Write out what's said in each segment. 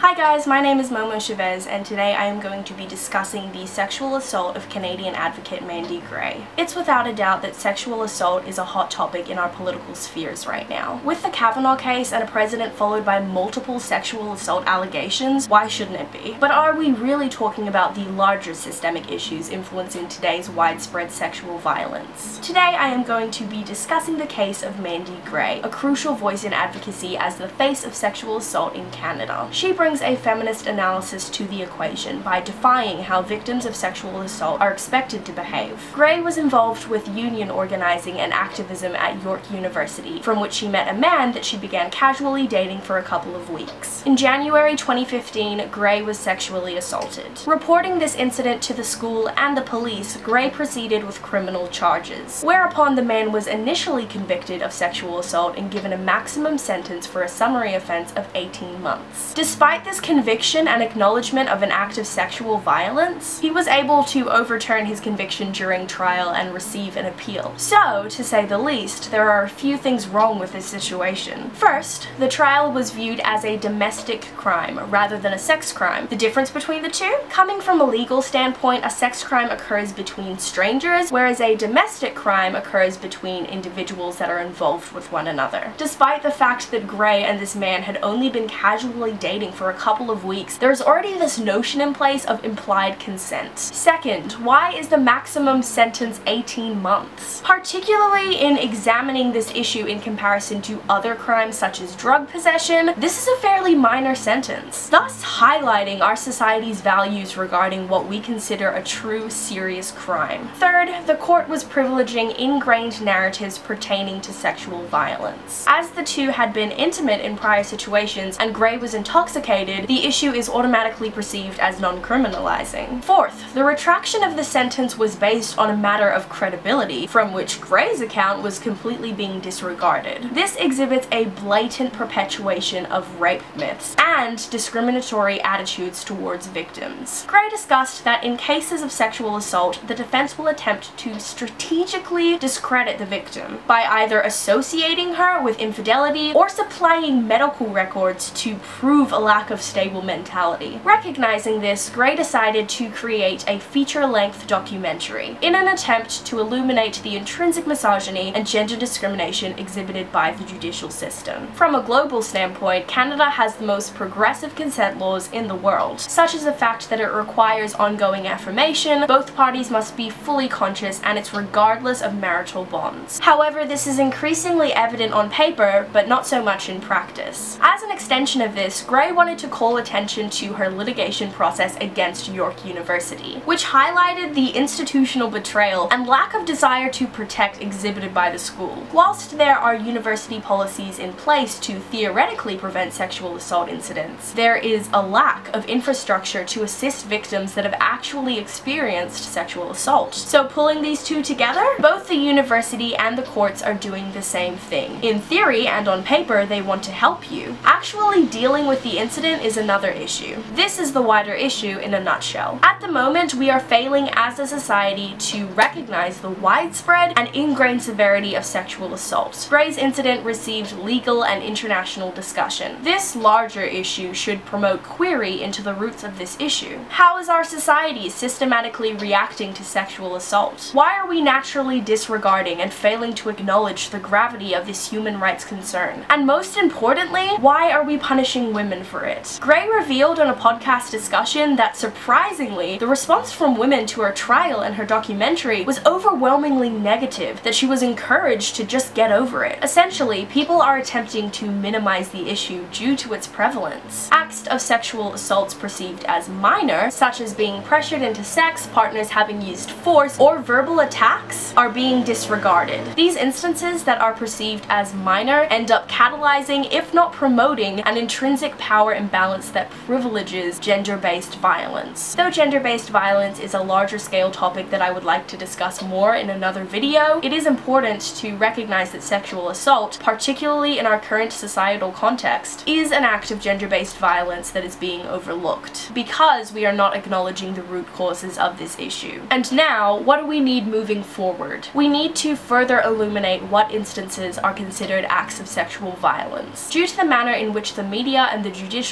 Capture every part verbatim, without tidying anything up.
Hi guys, my name is Momo Chavez, and today I am going to be discussing the sexual assault of Canadian advocate Mandi Gray. It's without a doubt that sexual assault is a hot topic in our political spheres right now. With the Kavanaugh case and a president followed by multiple sexual assault allegations, why shouldn't it be? But are we really talking about the larger systemic issues influencing today's widespread sexual violence? Today I am going to be discussing the case of Mandi Gray, a crucial voice in advocacy as the face of sexual assault in Canada. She brings a feminist analysis to the equation by defying how victims of sexual assault are expected to behave. Gray was involved with union organizing and activism at York University, from which she met a man that she began casually dating for a couple of weeks. In January twenty fifteen, Gray was sexually assaulted. Reporting this incident to the school and the police, Gray proceeded with criminal charges, whereupon the man was initially convicted of sexual assault and given a maximum sentence for a summary offense of eighteen months. Despite this conviction and acknowledgement of an act of sexual violence, he was able to overturn his conviction during trial and receive an appeal. So, to say the least, there are a few things wrong with this situation. First, the trial was viewed as a domestic crime rather than a sex crime. The difference between the two? Coming from a legal standpoint, a sex crime occurs between strangers, whereas a domestic crime occurs between individuals that are involved with one another. Despite the fact that Gray and this man had only been casually dating for a couple of weeks, there's already this notion in place of implied consent. Second, why is the maximum sentence eighteen months? Particularly in examining this issue in comparison to other crimes such as drug possession, this is a fairly minor sentence, thus highlighting our society's values regarding what we consider a true serious crime. Third, the court was privileging ingrained narratives pertaining to sexual violence. As the two had been intimate in prior situations and Gray was intoxicated, the issue is automatically perceived as non-criminalizing. Fourth, the retraction of the sentence was based on a matter of credibility, from which Gray's account was completely being disregarded. This exhibits a blatant perpetuation of rape myths and discriminatory attitudes towards victims. Gray discussed that in cases of sexual assault, the defense will attempt to strategically discredit the victim by either associating her with infidelity or supplying medical records to prove a lack of stable mentality. Recognizing this, Gray decided to create a feature-length documentary in an attempt to illuminate the intrinsic misogyny and gender discrimination exhibited by the judicial system. From a global standpoint, Canada has the most progressive consent laws in the world, such as the fact that it requires ongoing affirmation, both parties must be fully conscious, and it's regardless of marital bonds. However, this is increasingly evident on paper, but not so much in practice. As an extension of this, Gray wanted to call attention to her litigation process against York University, which highlighted the institutional betrayal and lack of desire to protect exhibited by the school. Whilst there are university policies in place to theoretically prevent sexual assault incidents, there is a lack of infrastructure to assist victims that have actually experienced sexual assault. So pulling these two together, both the university and the courts are doing the same thing. In theory and on paper, they want to help you. Actually dealing with the incident is another issue. This is the wider issue in a nutshell. At the moment, we are failing as a society to recognize the widespread and ingrained severity of sexual assault. Gray's incident received legal and international discussion. This larger issue should promote query into the roots of this issue. How is our society systematically reacting to sexual assault? Why are we naturally disregarding and failing to acknowledge the gravity of this human rights concern? And most importantly, why are we punishing women for it? Gray revealed on a podcast discussion that, surprisingly, the response from women to her trial and her documentary was overwhelmingly negative, that she was encouraged to just get over it. Essentially, people are attempting to minimize the issue due to its prevalence. Acts of sexual assaults perceived as minor, such as being pressured into sex, partners having used force, or verbal attacks, are being disregarded. These instances that are perceived as minor end up catalyzing, if not promoting, an intrinsic power imbalance that privileges gender-based violence. Though gender-based violence is a larger scale topic that I would like to discuss more in another video, it is important to recognize that sexual assault, particularly in our current societal context, is an act of gender-based violence that is being overlooked, because we are not acknowledging the root causes of this issue. And now, what do we need moving forward? We need to further illuminate what instances are considered acts of sexual violence. Due to the manner in which the media and the judicial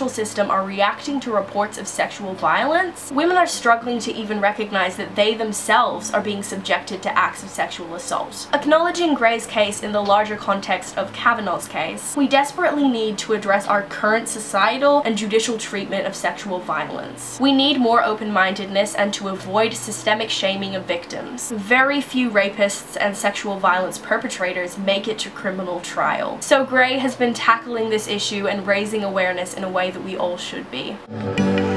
judicial system are reacting to reports of sexual violence, women are struggling to even recognize that they themselves are being subjected to acts of sexual assault. Acknowledging Gray's case in the larger context of Kavanaugh's case, we desperately need to address our current societal and judicial treatment of sexual violence. We need more open-mindedness and to avoid systemic shaming of victims. Very few rapists and sexual violence perpetrators make it to criminal trial. So Gray has been tackling this issue and raising awareness in a way that we all should be.